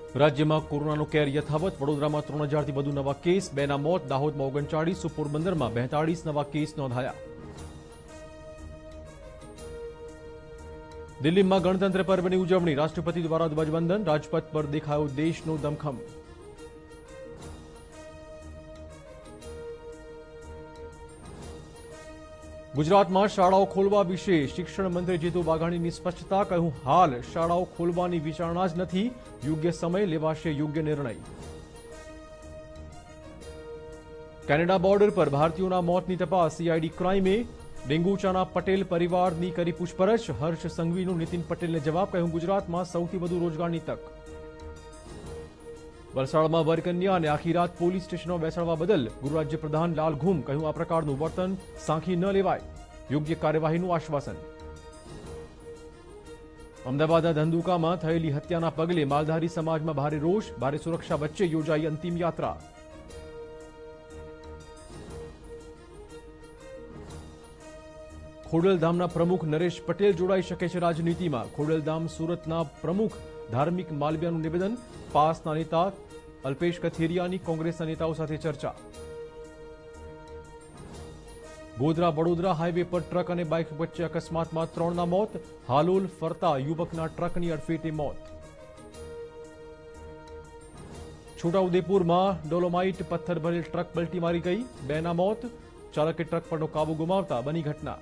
રાજ્યમાં કોરોનાનો કેર યથાવત. વડોદરામાં 3000થી વધુ નવા કેસ, 2ના મોત. દાહોદમાં 39, પોરબંદરમાં 42 નવા કેસ નોંધાયા. દિલ્હીમાં ગણતંત્ર પર્વની ઉજવણી. રાષ્ટ્રપતિ દ્વારા ધ્વજવંદન. રાજપથ પર દેખાયો દેશનો દમખમ. ગુજરાતમાં શાળાઓ ખોલવા વિશે શિક્ષણ મંત્રી જીતુ વાઘાણીની સ્પષ્ટતા. કહ્યું, હાલ શાળાઓ ખોલવાની વિચારણા જ નથી. યોગ્ય સમય લેવાશે યોગ્ય નિર્ણય. કેનેડા બોર્ડર પર ભારતીયોના મોતની તપાસ. સીઆઈડી ક્રાઇમે ડેંગુચાના પટેલ પરિવારની કરી પૂછપરછ. હર્ષ સંઘવીનો નીતિન પટેલને જવાબ. કહ્યું, ગુજરાતમાં સૌથી વધુ રોજગારની તક. વલસાડમાં વરકન્યા અને આખી રાત પોલીસ સ્ટેશનમાં બેસાડવા બદલ ગૃહ રાજ્ય પ્રધાન લાલ ઘુમ. કહ્યું, આ પ્રકારનું વર્તન સાંખી ન લેવાય. યોગ્ય કાર્યવાહીનું આશ્વાસન. અમદાવાદના ધંધુકામાં થયેલી હત્યાના પગલે માલધારી સમાજમાં ભારે રોષ. ભારે સુરક્ષા વચ્ચે યોજાઈ અંતિમ યાત્રા. ખોડલધામના પ્રમુખ નરેશ પટેલ જોડાઈ શકે છે રાજનીતિમાં. ખોડલધામ સુરતના પ્રમુખ ધાર્મિક માલવિયાનું નિવેદન. પાસના નેતા અલ્પેશ કથિરિયાની કોંગ્રેસના નેતાઓ સાથે ચર્ચા. ગોધરા વડોદરા હાઈવે પર ટ્રક અને બાઇક વચ્ચે અકસ્માતમાં 3ના મોત. હાલોલ ફરતા યુવકના ટ્રકની અડફેટે મોત. છોટાઉદેપુરમાં ડોલોમાઇટ પથ્થર ભરેલ ટ્રક પલટી મારી ગઈ. 2ના મોત. ચાલકે ટ્રક પરનો કાબુ ગુમાવતા બની ઘટના.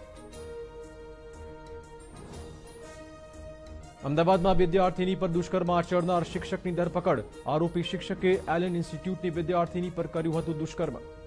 અમદાવાદમાં વિદ્યાર્થીની પર દુષ્કર્મ આચરનાર શિક્ષકની ધરપકડ. આરોપી શિક્ષકે એલએન ઇન્સ્ટિટ્યૂટની વિદ્યાર્થીની પર કર્યું હતું દુષ્કર્મ.